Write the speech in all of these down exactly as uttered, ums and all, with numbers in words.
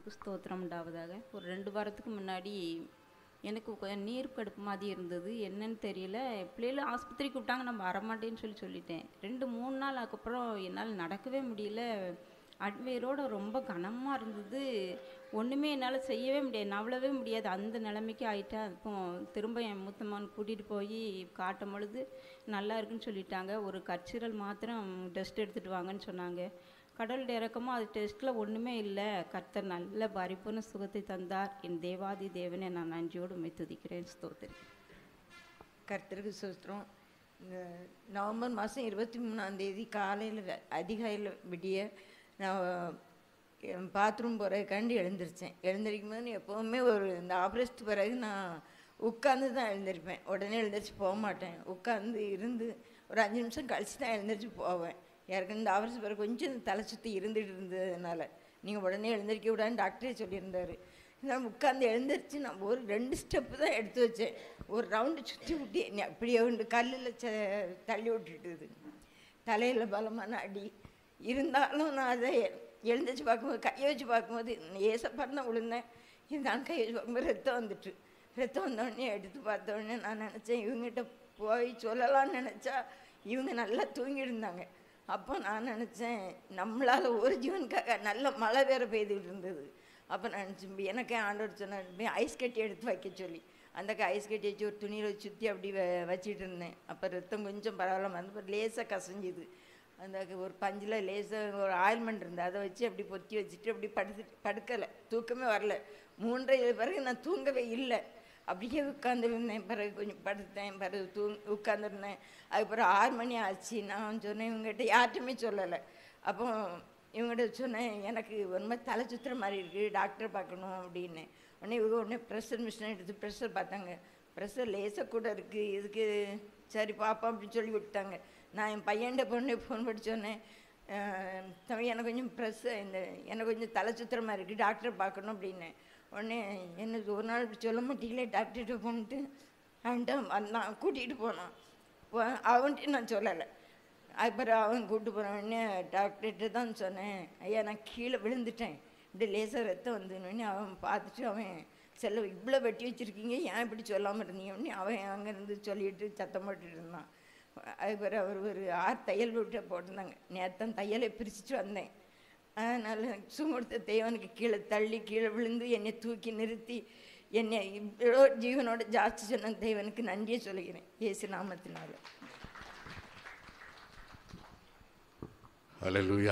நாமத்துக்கு ஸ்தோத்திரம் உண்டாவதாக. ஒரு ரெண்டு வாரத்துக்கு முன்னாடி எனக்கு கொஞ்சம் நீர் கடுப்பு மாதிரி இருந்தது. என்னன்னு தெரியல. பிள்ளைகள ஆஸ்பத்திரிக்கு கூப்பிட்டாங்க. நான் வரமாட்டேன்னு சொல்லி சொல்லிட்டேன். ரெண்டு மூணு நாள் அதுக்கப்புறம் என்னால் நடக்கவே முடியல. அட்வேரோட ரொம்ப கனமாக இருந்தது. ஒன்றுமே என்னால் செய்யவே முடியாது, நவளவே முடியாது. அந்த நிலைமைக்கு ஆயிட்டேன். அப்போ திரும்ப என் மூத்த மகன் கூட்டிகிட்டு போய் காட்டும் பொழுது நல்லா இருக்குன்னு சொல்லிட்டாங்க. ஒரு கச்சீரல் மாத்திரம் டெஸ்ட் எடுத்துகிட்டு வாங்கன்னு சொன்னாங்க. கடவுளுடைய இறக்கமோ அது டெஸ்ட்டில் ஒன்றுமே இல்லை. கர்த்தர் நல்ல பரிபூர்ண சுகத்தை தந்தார். என் தேவாதி தேவனை நான் நன்றியோடு உம்மை துதிக்கிறேன். ஸ்தோத்திரம். கர்த்தருக்கு ஸ்தோத்திரம். இந்த நவம்பர் மாதம் இருபத்தி மூணாம் தேதி காலையில் அதிகாலையில் விடிய நான் பாத்ரூம் போகிறதுக்காண்டி எழுந்திரிச்சேன். எழுந்திரிக்கும் போது எப்போவுமே ஒரு இந்த ஆப்ரேஷனுக்கு பிறகு நான் உட்காந்து தான் எழுந்திருப்பேன். உடனே எழுந்திரிச்சு போக மாட்டேன். உட்காந்து இருந்து ஒரு அஞ்சு நிமிஷம் கழிச்சு தான் எழுந்திரிச்சு போவேன். யாருக்கு இந்த ஆப்ரேஷன் பிறகு கொஞ்சம் தலை சுற்றி இருந்துகிட்டு இருந்ததுனால நீங்கள் உடனே எழுந்திரிக்க விடான்னு டாக்டரே சொல்லியிருந்தார். நான் உட்காந்து எழுந்திரிச்சு நான் ஒரு ரெண்டு ஸ்டெப்பு தான் எடுத்து வச்சேன். ஒரு ரவுண்டு சுற்றி விட்டு என்னை அப்படியே உண்டு கல்லில் ச தள்ளி விட்டுட்டுது. தலையில் பலமான அடி இருந்தாலும் நான் அதை எழுந்திரிச்சு பார்க்கும்போது கையை வச்சு பார்க்கும்போது ஏசப்பான்னு விழுந்தேன். நான் கையை வச்சு பார்க்கும்போது ரத்தம் வந்துட்டு ரத்தம் வந்தோடனே எடுத்து பார்த்தோடனே நான் நினச்சேன் இவங்ககிட்ட போய் சொல்லலான்னு நினச்சா இவங்க நல்லா தூங்கியிருந்தாங்க. அப்போ நான் நினச்சேன் நம்மளால் ஒரு ஜீவனுக்காக நல்ல மழை வேறு பெய்துகிட்டு இருந்தது. அப்போ நினச்சேன் எனக்கே ஆண்டவர் சொன்னேன் ஐஸ் கட்டி எடுத்து வைக்க சொல்லி அந்த ஐஸ் கட்டி வச்சு ஒரு துணியில் சுற்றி அப்படி வ வச்சிட்டு இருந்தேன். அப்போ ரத்தம் கொஞ்சம் பரவாயில்ல வந்து லேசாக கசஞ்சிது. அந்த ஒரு பஞ்சில் லேசாக ஒரு ஆயில்மெண்ட் இருந்தது. அதை வச்சு அப்படி பொத்தி வச்சுட்டு அப்படி படுத்து படுக்கலை. தூக்கமே வரல. மூன்றரை பிறகு நான் தூங்கவே இல்லை. அப்படியே உட்காந்துருந்தேன். பிறகு கொஞ்சம் படுத்தேன். பிறகு தூ உட்காந்துருந்தேன். அதுக்கப்புறம் ஆறு மணி ஆச்சு. நான் சொன்னேன் இவங்ககிட்ட யார்ட்டுமே சொல்லலை. அப்போ இவங்ககிட்ட சொன்னேன் எனக்கு ஒரு மாதிரி தலை சுற்றுற மாதிரி இருக்குது, டாக்டரை பார்க்கணும் அப்படின்னு. உடனே இவங்க உடனே ப்ரெஷர் மிஷினை எடுத்து ப்ரெஷர் பார்த்தாங்க. ப்ரெஷர் லேசாக கூட இருக்குது, இதுக்கு சரி பார்ப்போம் அப்படின்னு சொல்லி விட்டாங்க. நான் என் பையன்கிட்ட பொண்ணு ஃபோன் பண்ணி சொன்னேன் தம்பி எனக்கு கொஞ்சம் ப்ரெஸ்ஸு இந்த எனக்கு கொஞ்சம் தலை சுற்றுற மாதிரி இருக்குது, டாக்டரை பார்க்கணும் அப்படின்னு. உடனே எனக்கு ஒரு நாள் இப்படி சொல்ல மாட்டீங்களே டாக்டர்கிட்ட போன்ட்டு அவன்கிட்ட வந்தான் கூட்டிகிட்டு போனான். அவன்கிட்ட நான் சொல்லலை. அதுக்கப்புறம் அவன் கூப்பிட்டு போனவொடனே டாக்டர்கிட்ட தான் சொன்னேன் ஐயா நான் கீழே விழுந்துட்டேன், இப்படி லேசாக ரத்தம் வந்தோடனே அவன் பார்த்துட்டு அவன் செல்ல இவ்வளோ வெட்டி வச்சுருக்கீங்க ஏன் இப்படி சொல்லாமல் இருந்தீங்க அப்படின்னு அவன் அங்கேருந்து சொல்லிட்டு சத்தம் போட்டுட்டு இருந்தான். அதுக்கப்புறம் அவர் ஒரு ஆறு தையல் விட்டு போட்டிருந்தாங்க. நேரத்தான் தையலை பிரிச்சுட்டு வந்தேன். அதனால் சுமடுத்த தேவனுக்கு கீழே தள்ளி கீழே விழுந்து என்னை தூக்கி நிறுத்தி என்னை இவ்வளோ ஜீவனோட ஜாஸ்தி சொன்ன தேவனுக்கு நன்றியை சொல்லுகிறேன் இயேசு நாமத்தினால. ஹல்லேலூயா.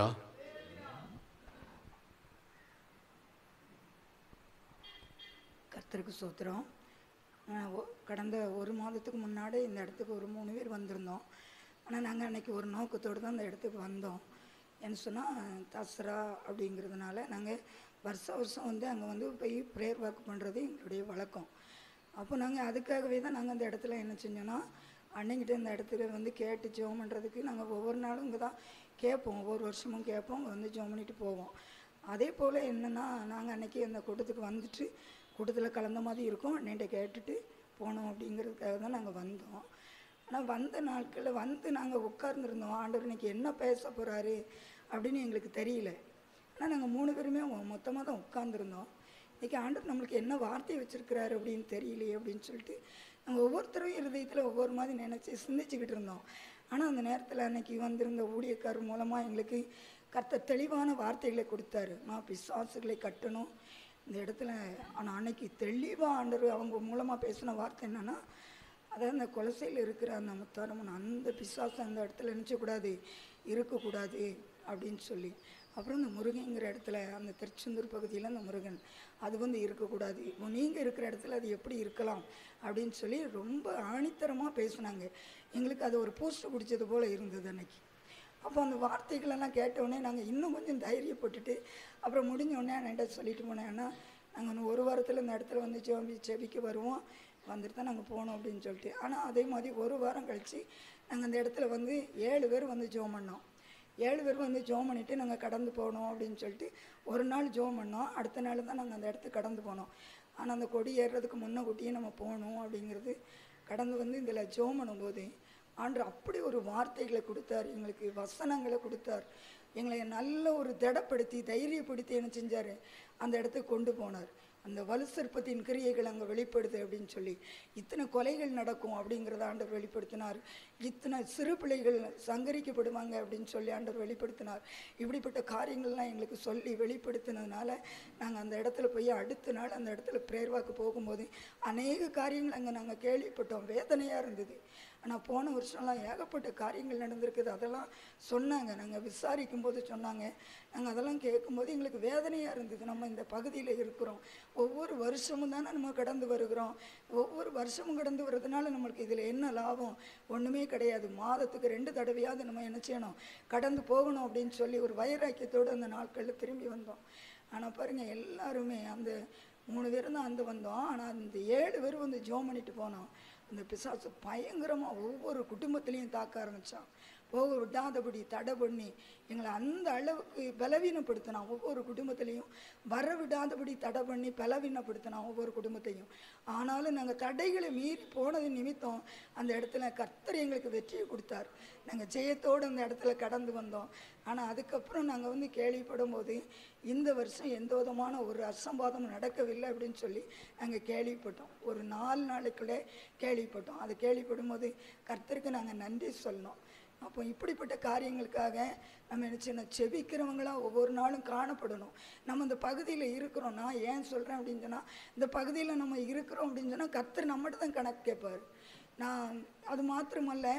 கர்த்தருக்கு ஸ்தோத்திரம். கடந்த ஒரு மாதத்துக்கு முன்னாடி இந்த இடத்துக்கு ஒரு மூணு பேர் வந்திருந்தோம். ஆனால் நாங்கள் அன்றைக்கி ஒரு நோக்கத்தோடு தான் இந்த இடத்துக்கு வந்தோம். என்ன சொன்னால் தசரா அப்படிங்கிறதுனால நாங்கள் வருஷ வருஷம் வந்து அங்கே வந்து போய் ப்ரேயர் ஒர்க் பண்ணுறது எங்களுடைய வழக்கம். அப்போ நாங்கள் அதுக்காகவே தான் நாங்கள் அந்த இடத்துல என்ன செஞ்சோன்னா அன்னைக்கிட்ட இந்த இடத்துல வந்து கேட்டு ஜெபம் பண்ணுறதுக்கு நாங்கள் ஒவ்வொரு நாளும் இங்கே தான் கேட்போம். ஒவ்வொரு வருஷமும் கேட்போம், அங்கே வந்து ஜெபம் பண்ணிட்டு போவோம். அதே போல் என்னென்னா நாங்கள் அன்றைக்கி அந்த கூட்டத்துக்கு வந்துட்டு கூட்டத்தில் கலந்த மாதிரி இருக்கும், அன்னைகிட்ட கேட்டுட்டு போனோம் அப்படிங்கிறதுக்காக தான் நாங்கள் வந்தோம். ஆனால் வந்த நாட்களில் வந்து நாங்கள் உட்கார்ந்துருந்தோம். ஆண்டவர் இன்றைக்கி என்ன பேச போகிறாரு அப்படின்னு எங்களுக்கு தெரியல. ஆனால் நாங்கள் மூணு பேருமே மொத்தமாக தான் உட்காந்துருந்தோம். இன்றைக்கி ஆண்டவர் நம்மளுக்கு என்ன வார்த்தை வச்சுருக்கிறாரு அப்படின்னு தெரியலையே அப்படின்னு சொல்லிட்டு நாங்கள் ஒவ்வொருத்தரும் இருதயத்தில் ஒவ்வொரு மாதிரி நினச்சி சிந்திச்சுக்கிட்டு இருந்தோம். ஆனால் அந்த நேரத்தில் அன்றைக்கி வந்திருந்த ஊழியக்காரர் மூலமாக எங்களுக்கு கர்த்தர் தெளிவான வார்த்தைகளை கொடுத்தாரு. நான் பிசாசுகளை கட்டணும் இந்த இடத்துல. ஆனால் அன்னைக்கு தெளிவாக ஆண்டவர் அவங்க மூலமாக பேசின வார்த்தை என்னென்னா அதாவது அந்த கொலசையில் இருக்கிற அந்த முத்தாரம்மன் அந்த பிசாசு அந்த இடத்துல நினச்சக்கூடாது, இருக்கக்கூடாது அப்படின்னு சொல்லி. அப்புறம் இந்த முருகங்கிற இடத்துல அந்த திருச்செந்தூர் பகுதியில் அந்த முருகன் அது வந்து இருக்கக்கூடாது, நீங்கள் இருக்கிற இடத்துல அது எப்படி இருக்கலாம் அப்படின்னு சொல்லி ரொம்ப ஆணித்தரமாக பேசினாங்க. எங்களுக்கு அது ஒரு போஸ்ட் பிடிச்சது போல் இருந்தது அன்னைக்கு. அப்போ அந்த வார்த்தைகளெல்லாம் கேட்டவுடனே நாங்கள் இன்னும் கொஞ்சம் தைரியப்பட்டுட்டு அப்புறம் முடிஞ்சோடனே என்கிட்ட சொல்லிட்டு போனேன், ஏன்னா நாங்கள் இன்னும் ஒரு வாரத்தில் இந்த இடத்துல வந்து ஜெபி செபிக்க வருவோம், வந்துட்டு தான் நாங்கள் போனோம் அப்படின்னு சொல்லிட்டு. ஆனால் அதே மாதிரி ஒரு வாரம் கழித்து நாங்கள் அந்த இடத்துல வந்து ஏழு பேர் வந்து ஜெபம் பண்ணோம். ஏழு பேர் வந்து ஜெபம் பண்ணிவிட்டு நாங்கள் கடந்து போனோம் அப்படின்னு சொல்லிட்டு ஒரு நாள் ஜெபம் பண்ணோம். அடுத்த நாள் தான் நாங்கள் அந்த இடத்துக்கு கடந்து போனோம். ஆனால் அந்த கொடி ஏறுறதுக்கு முன்ன கூட்டியே நம்ம போகணும் அப்படிங்கிறது கடந்து வந்து இதில் ஜெபம் பண்ணும்போது ஆண்டவர் அப்படி ஒரு வார்த்தைகளை கொடுத்தார், எங்களுக்கு வசனங்களை கொடுத்தார். எங்களை நல்ல ஒரு திடப்படுத்தி தைரியப்படுத்தி என்ன செஞ்சார், அந்த இடத்துக்கு கொண்டு போனார். அந்த வலுசற்பத்தின் கிரியைகள் அங்கே வெளிப்படுது அப்படின்னு சொல்லி, இத்தனை கொலைகள் நடக்கும் அப்படிங்கிறத ஆண்டவர் வெளிப்படுத்தினார். இத்தனை சிறு பிள்ளைகள் சங்கரிக்கப்படுவாங்க அப்படின்னு சொல்லி ஆண்டவர் வெளிப்படுத்தினார். இப்படிப்பட்ட காரியங்கள்லாம் எங்களுக்கு சொல்லி வெளிப்படுத்தினதுனால நாங்கள் அந்த இடத்துல போய் அடுத்த நாள் அந்த இடத்துல பிரேயர் வாக்கு போகும்போது அநேக காரியங்கள் அங்கே நாங்கள் கேள்விப்பட்டோம். வேதனையாக இருந்தது. ஆனால் போன வருஷம்லாம் ஏகப்பட்ட காரியங்கள் நடந்திருக்குது. அதெல்லாம் சொன்னாங்க, நாங்கள் விசாரிக்கும் போது சொன்னாங்க. நாங்கள் அதெல்லாம் கேட்கும்போது எங்களுக்கு வேதனையாக இருந்தது. நம்ம இந்த பகுதியில் இருக்கிறோம், ஒவ்வொரு வருஷமும் தானே நம்ம கடந்து வருகிறோம். ஒவ்வொரு வருஷமும் கடந்து வர்றதுனால நம்மளுக்கு இதில் என்ன லாபம்? ஒன்றுமே கிடையாது. மாதத்துக்கு ரெண்டு தடவையாவது நம்ம என்ன செய்யணும், கடந்து போகணும் அப்படின்னு சொல்லி ஒரு வைராக்கியத்தோடு அந்த நாட்களில் திரும்பி வந்தோம். ஆனால் பாருங்கள், எல்லாருமே அந்த மூணு பேரும் தான் அந்த வந்தோம். ஆனால் அந்த ஏழு பேர் வந்து ஜோம் பண்ணிட்டு போனோம். அந்த பிசாசு பயங்கரமாக ஒவ்வொரு குடும்பத்திலையும் தாக்க ஆரம்பித்தான். போக விடாதபடி தடை பண்ணி எங்களை அந்த அளவுக்கு பலவீனப்படுத்தினான். ஒவ்வொரு குடும்பத்திலையும் வர விடாதபடி தடை பண்ணி பலவீனப்படுத்தினான் ஒவ்வொரு குடும்பத்தையும். ஆனாலும் நாங்கள் தடைகளை மீறி போனது நிமித்தம் அந்த இடத்துல கர்த்தர் எங்களுக்கு வெற்றியை கொடுத்தார். நாங்கள் ஜெயத்தோடு அந்த இடத்துல கடந்து வந்தோம். ஆனால் அதுக்கப்புறம் நாங்கள் வந்து கேள்விப்படும் போது இந்த வருஷம் எந்த விதமான ஒரு அசம்பாதமும் நடக்கவில்லை அப்படின்னு சொல்லி நாங்கள் கேள்விப்பட்டோம். ஒரு நாலு நாளைக்குள்ளே கேள்விப்பட்டோம். அது கேள்விப்படும் போது கர்த்தருக்கு நாங்கள் நன்றி சொல்லணும். அப்போ இப்படிப்பட்ட காரியங்களுக்காக நம்ம என்ன செய்யணும், செபிக்கிறவங்களாம் ஒவ்வொரு நாளும் காணப்படணும். நம்ம இந்த பகுதியில் இருக்கிறோம். நான் ஏன் சொல்கிறேன் அப்படின்னு சொன்னால், இந்த பகுதியில் நம்ம இருக்கிறோம் அப்படின்னு சொன்னால் கர்த்தர் நம்மகிட்ட தான் கணக்கு கேட்பார். நான் அது மாத்திரமல்ல,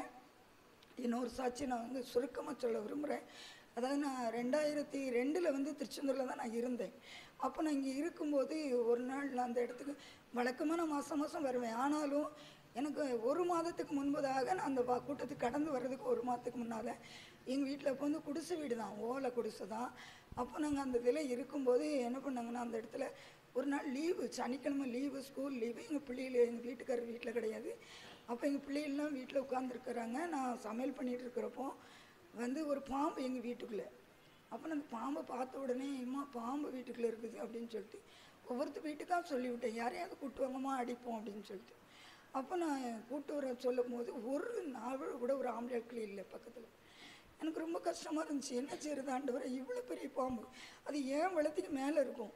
இன்னொரு சாட்சி நான் வந்து சுருக்கமாக சொல்ல விரும்புகிறேன். அதாவது நான் ரெண்டாயிரத்தி ரெண்டில் வந்து திருச்செந்தூரில் தான் நான் இருந்தேன். அப்போ நான் இங்கே இருக்கும்போது ஒரு நாள் நான் அந்த இடத்துக்கு வழக்கமாக நான் மாதம் மாதம் வருவேன். ஆனாலும் எனக்கு ஒரு மாதத்துக்கு முன்பதாக நான் அந்த கூட்டத்துக்கு கடந்து வர்றதுக்கு ஒரு மாதத்துக்கு முன்னால் எங்கள் வீட்டில் இப்போ வந்து குடிசை வீடு தான், ஓலை குடிசை தான். அப்போ நாங்கள் அந்த இதில் இருக்கும்போது என்ன பண்ணாங்கன்னா, அந்த இடத்துல ஒரு நாள் லீவு, சனிக்கிழமை லீவு, ஸ்கூல் லீவு. எங்கள் பிள்ளைகள் எங்கள் வீட்டுக்காரர் வீட்டில் கிடையாது. அப்போ எங்கள் பிள்ளைகள்லாம் வீட்டில் உட்காந்துருக்குறாங்க. நான் சமையல் பண்ணிகிட்டு இருக்கிறப்போ வந்து ஒரு பாம்பு எங்கள் வீட்டுக்குள்ளே. அப்போ நான் அந்த பாம்பை பார்த்த உடனே, அம்மா பாம்பு வீட்டுக்குள்ளே இருக்குது அப்படின்னு சொல்லிட்டு ஒவ்வொருத்தர் வீட்டுக்காக சொல்லிவிட்டேன், யாரையாவது கூட்டு வாங்கம்மா அடிப்போம் அப்படின்னு சொல்லிட்டு. அப்போ நான் கூட்டு வர சொல்லும் போது ஒரு நாவல் கூட ஒரு ஆம்பளையாட்கள் இல்லை பக்கத்தில். எனக்கு ரொம்ப கஷ்டமாக இருந்துச்சு. என்ன செய்கிறது ஆண்டவரே, இவ்வளோ பெரிய பாம்பு, அது ஏன் வளத்துக்கு மேலே இருக்கும்,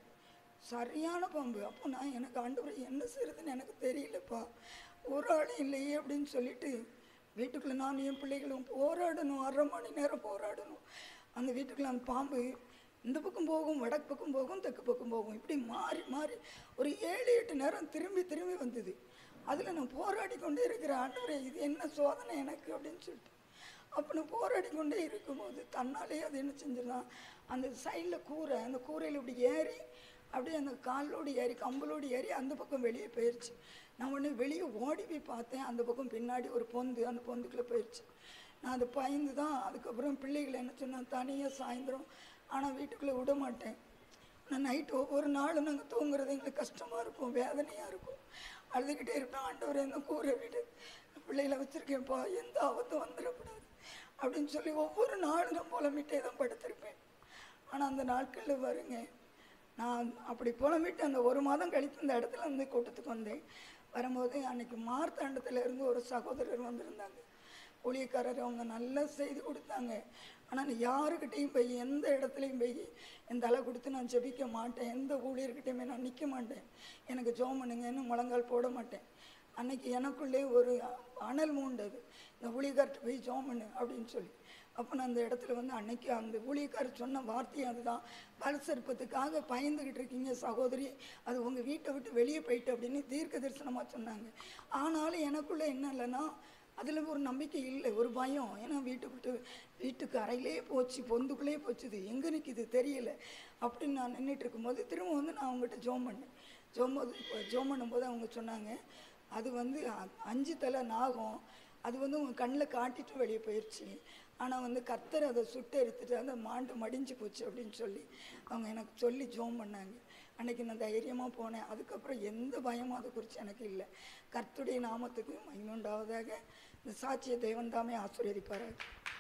சரியான பாம்பு. அப்போ நான் எனக்கு ஆண்டவரே என்ன செய்கிறதுன்னு எனக்கு தெரியலப்பா, ஒரு ஆள் இல்லையே அப்படின்னு சொல்லிட்டு வீட்டுக்குள்ளே நான் என் பிள்ளைகளும் போராடணும். அரை மணி நேரம் போராடணும். அந்த வீட்டுக்குள்ளே அந்த பாம்பு இந்த பக்கம் போகும், வடக்கு பக்கம் போகும், தெற்கு பக்கம் போகும், இப்படி மாறி மாறி ஒரு ஏழு எட்டு நேரம் திரும்பி திரும்பி வந்தது. அதில் நான் போராடி கொண்டே இருக்கிறேன். ஆண்டவரே, இது என்ன சோதனை எனக்கு அப்படின்னு சொல்லிட்டு. அப்போ நான் போராடி கொண்டே இருக்கும்போது தன்னாலே அது என்ன செஞ்சிடலாம், அந்த சைடில் கூரை, அந்த கூரையில் இப்படி ஏறி அப்படியே அந்த காலோடு ஏறி கம்பலோடு ஏறி அந்த பக்கம் வெளியே போயிடுச்சு. நான் உடனே வெளியே ஓடி போய் பார்த்தேன். அந்த பக்கம் பின்னாடி ஒரு பொந்து, அந்த பொந்துக்குள்ளே போயிடுச்சு. நான் அதை பயந்து தான் அதுக்கப்புறம் பிள்ளைகளை என்ன சொன்னேன், தனியாக சாயந்தரம் ஆனால் வீட்டுக்குள்ளே விட மாட்டேன். நான் நைட்டு ஒவ்வொரு நாளும் நாங்கள் தூங்குறது எங்களுக்கு கஷ்டமாக இருக்கும், வேதனையாக இருக்கும். அழுதுகிட்டே இருப்பேன், ஆண்டவரே என்ன கூரை வீடு, பிள்ளைகளை வச்சுருக்கேன்ப்பா, எந்த ஆபத்தும் வந்துடக்கூடாது அப்படின்னு சொல்லி ஒவ்வொரு நாளும் நான் புலம்பிட்டே தான் படுத்திருப்பேன். ஆனால் அந்த நாட்களில் வருங்க, நான் அப்படி புலம்பிட்டு அந்த ஒரு மாதம் கழித்து இந்த இடத்துல வந்து கூட்டத்துக்கு வந்தேன். வரும்போது அன்றைக்கி மார்த்தாண்டத்தில் இருந்து ஒரு சகோதரர் வந்திருந்தாங்க, ஊழியக்காரர். அவங்க நல்லா செய்து கொடுத்தாங்க. ஆனால் நான் யாருக்கிட்டையும் போய் எந்த இடத்துலையும் போய் என் தலை கொடுத்து நான் ஜெபிக்க மாட்டேன். எந்த ஊழியர்கிட்டையுமே நான் நிற்க மாட்டேன். எனக்கு ஜெபம் பண்ணுங்கன்னு முழங்கால் போட மாட்டேன். அன்னைக்கு எனக்குள்ளே ஒரு அனல் மூண்டது, இந்த ஊழியக்கார்ட்ட போய் ஜெபம் பண்ணு அப்படின்னு சொல்லி. அப்போ நான் அந்த இடத்துல வந்து அன்னைக்கு அந்த ஊழியக்காரர் சொன்ன வார்த்தையும் அதுதான், பலசற்பத்துக்காக பயந்துக்கிட்டு இருக்கீங்க சகோதரி, அது உங்கள் வீட்டை விட்டு வெளியே போயிட்டு அப்படின்னு தீர்க்க தரிசனமாக சொன்னாங்க. ஆனாலும் எனக்குள்ளே என்ன இல்லைன்னா, அதில் ஒரு நம்பிக்கை இல்லை, ஒரு பயம். ஏன்னா வீட்டுக்கிட்டு வீட்டுக்கு அறையிலே போச்சு, பொந்துக்குள்ளே போச்சுது, எங்கே நிற்கிது தெரியல அப்படின்னு நான் நின்றுட்டு இருக்கும்போது திரும்ப வந்து நான் அவங்ககிட்ட ஜோம் பண்ணேன். ஜோம் போது ஜோம் பண்ணும்போது அவங்க சொன்னாங்க, அது வந்து அஞ்சு தலை நாகம், அது வந்து உங்கள் கண்ணில் காட்டிட்டு வெளியே போயிடுச்சு. ஆனால் வந்து கர்த்தர் அதை சுட்டு எடுத்துட்டு அந்த மாண்டு மடிஞ்சு போச்சு அப்படின்னு சொல்லி அவங்க எனக்கு சொல்லி ஜோம் பண்ணாங்க. அன்றைக்கி நான் தைரியமாக போனேன். அதுக்கப்புறம் எந்த பயமும் அதை குறித்து எனக்கு இல்லை. கர்த்தருடைய நாமத்துக்கு மகிமையுண்டாவதாக. இந்த சாட்சியை தேவன் தாமே ஆசீர்வதிப்பாராக.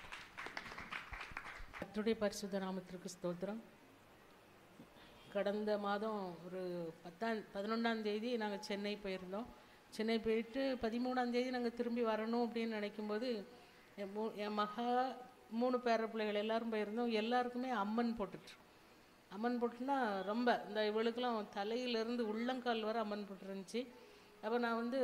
கர்த்தருடைய பரிசுத்த நாமத்திற்கு ஸ்தோத்திரம். கடந்த மாதம் ஒரு பத்தாம் பதினொன்றாம் தேதி நாங்கள் சென்னை போயிருந்தோம். சென்னை போயிட்டு பதிமூணாம் தேதி நாங்கள் திரும்பி வரணும் அப்படின்னு நினைக்கும்போது என் மூ என் மகா மூணு பேர பிள்ளைகள் எல்லோரும் போயிருந்தோம். எல்லாருக்குமே அம்மன் போட்டுட்டு அம்மன் பொட்டுனா ரொம்ப இந்த இவளுக்கெல்லாம் தலையிலேருந்து உள்ளங்கால் வரை அம்மன் பொட்டு இருந்துச்சு. அப்போ நான் வந்து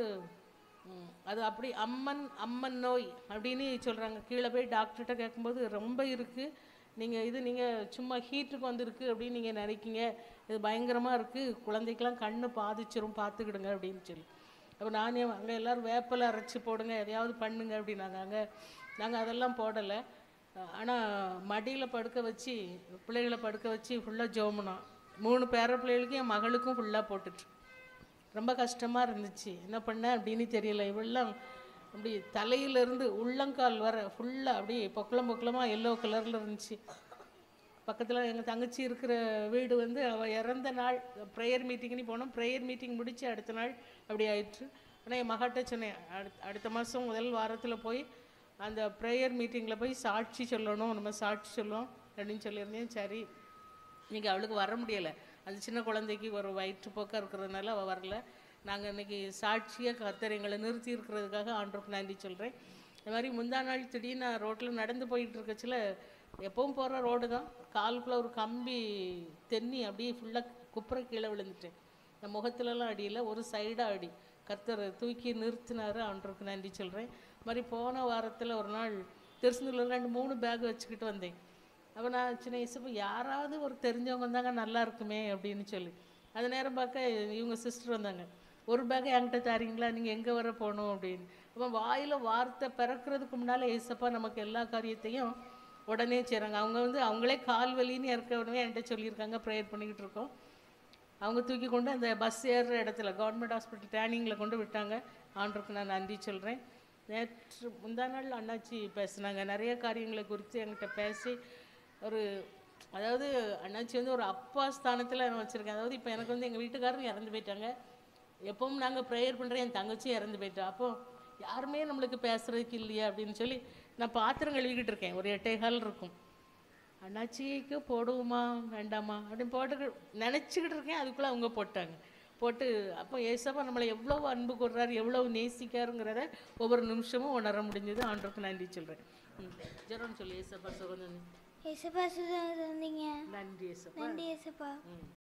ம், அது அப்படி அம்மன் அம்மன் நோய் அப்படின்னு சொல்கிறாங்க. கீழே போய் டாக்டர்கிட்ட கேட்கும்போது ரொம்ப இருக்குது, நீங்கள் இது நீங்கள் சும்மா ஹீட்டுக்கு வந்திருக்கு அப்படின்னு நீங்கள் நினைக்கிங்க, இது பயங்கரமாக இருக்குது, குழந்தைக்கெல்லாம் கண்ணு பாதிச்சிரும், பார்த்துக்கிடுங்க அப்படின்னு சொல்லி. அப்போ நானே அங்கே எல்லோரும் வேப்பலை அரைச்சி போடுங்க, எதையாவது பண்ணுங்க அப்படின்னாங்க. அங்கே நாங்கள் அதெல்லாம் போடலை. ஆனால் மடியில் படுக்க வச்சு பிள்ளைகளை படுக்க வச்சு ஃபுல்லாக ஜோமுனோம். மூணு பேர பிள்ளைகளுக்கும் என் மகளுக்கும் ஃபுல்லாக போட்டுட்டு ரொம்ப கஷ்டமாக இருந்துச்சு. என்ன பண்ணேன் அப்படின்னு தெரியல. இவெல்லாம் அப்படி தலையிலேருந்து உள்ளங்கால் வர ஃபுல்லாக அப்படியே பொக்கலம் பொக்கலமாக எல்லோ கலரில் இருந்துச்சு. பக்கத்தில் எங்கள் தங்கச்சி இருக்கிற வீடு வந்து அவள் இறந்த நாள் ப்ரேயர் மீட்டிங்னு போனோம். ப்ரேயர் மீட்டிங் முடித்து அடுத்த நாள் அப்படி ஆயிடுச்சு. ஆனால் என் மகாட்ட சொன்னேன், அடுத்த அடுத்த மாதம் முதல் வாரத்தில் போய் அந்த ப்ரேயர் மீட்டிங்கில் போய் சாட்சி சொல்லணும், நம்ம சாட்சி சொல்லுவோம் அப்படின்னு சொல்லியிருந்தேன். சரி, இன்றைக்கி அவளுக்கு வர முடியலை, அந்த சின்ன குழந்தைக்கு ஒரு வயிற்றுப்போக்காக இருக்கிறதுனால அவள் வரல. நாங்கள் இன்றைக்கி சாட்சியாக கர்த்தர் எங்களை நிறுத்தி இருக்கிறதுக்காக ஆண்டவருக்கு நன்றி சொல்கிறேன். இந்த மாதிரி முந்தா நாள் திடீர்னு நான் ரோட்டில் நடந்து போயிட்டு இருக்கச்சில், எப்பவும் போகிற ரோடு தான், காலுக்குள்ளே ஒரு கம்பி தென்னி அப்படியே ஃபுல்லாக குப்புற கீழே விழுந்துட்டேன். என் முகத்துலலாம் அடியில் ஒரு சைடாக அடி. கர்த்தர் தூக்கி நிறுத்தினார், ஆண்டவருக்கு நன்றி சொல்கிறேன். இது மாதிரி போன வாரத்தில் ஒரு நாள் திருச்செந்தூரில் ரெண்டு மூணு பேக் வச்சுக்கிட்டு வந்தேன். அப்போ நான் சின்ன வயசு யாராவது ஒரு தெரிஞ்சவங்க வந்தாங்க நல்லா இருக்குமே அப்படின்னு சொல்லி, அது நேரம் பார்க்க இவங்க சிஸ்டர் வந்தாங்க. ஒரு பேக்கை என்கிட்ட தாரீங்களா, நீங்கள் எங்கே வர போகணும் அப்படின்னு. அப்போ வாயில் வார்த்தை பிறக்கிறதுக்கு முன்னால் ஏசப்பா நமக்கு எல்லா காரியத்தையும் உடனே செய்கிறாங்க. அவங்க வந்து அவங்களே கால் வலின்னு இருக்க உடனே என்கிட்ட சொல்லியிருக்காங்க, ப்ரேயர் பண்ணிக்கிட்டு இருக்கோம். அவங்க தூக்கி கொண்டு அந்த பஸ் ஏறுற இடத்துல கவர்மெண்ட் ஹாஸ்பிட்டல் டேனிங்கில் கொண்டு விட்டாங்க. ஆண்டவருக்கு நான் நன்றி சொல்கிறேன். நேற்று முந்தா நாள் அண்ணாச்சி பேசுனாங்க, நிறைய காரியங்களை குறித்து என்கிட்ட பேசி ஒரு அதாவது அண்ணாச்சி வந்து ஒரு அப்பா ஸ்தானத்தில் நான் வச்சுருக்கேன். அதாவது இப்போ எனக்கு வந்து எங்கள் வீட்டுக்காரரும் இறந்து போயிட்டாங்க. எப்பவும் நாங்கள் ப்ரேயர் பண்ணுறேன், என் தங்கச்சியும் இறந்து போயிட்டா. அப்போது யாருமே நம்மளுக்கு பேசுகிறதுக்கு இல்லையா அப்படின்னு சொல்லி நான் பாத்திரம் கழுவிக்கிட்டு இருக்கேன். ஒரு எட்டே கால் இருக்கும். அண்ணாச்சிக்கு போடுவோமா வேண்டாமா அப்படின்னு போட்டு நினச்சிக்கிட்டு இருக்கேன். அதுக்குள்ளே அவங்க போட்டாங்க. போட்டு அப்போ ஏசப்பா நம்மளை எவ்வளோ அன்பு கொடுறாரு, எவ்வளோ நேசிக்காருங்கிறத ஒவ்வொரு நிமிஷமும் உணர முடிஞ்சது. ஆண்டவருக்கு நன்றி சொல்கிறேன். ம் ஜெரோன்னு சொல்லி ஏசப்பா சுகந்தன் ஏசப்பா சுதந்திங்க. நன்றி ஏசப்பா. நன்றி ஏசப்பா. ம்